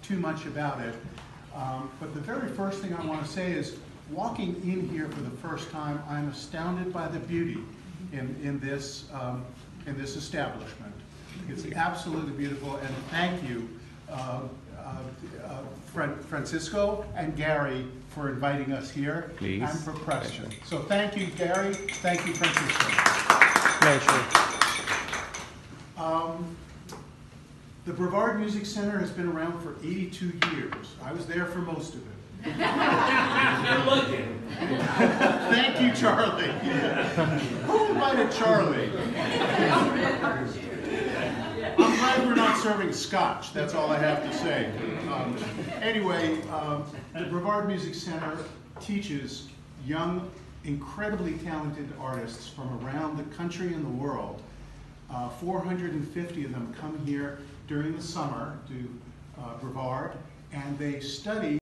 too much about it. But the very first thing I want to say is, walking in here for the first time, I'm astounded by the beauty in this establishment. It's absolutely beautiful, and thank you, Francisco and Gary, for inviting us here. Please. And for Preston. So thank you, Gary. Thank you, Francisco. Pleasure. The Brevard Music Center has been around for 82 years. I was there for most of it. You're looking. Thank you, Charlie. Who invited Charlie? I'm glad we're not serving scotch. That's all I have to say. Anyway, the Brevard Music Center teaches young, incredibly talented artists from around the country and the world. 450 of them come here during the summer to Brevard, and they study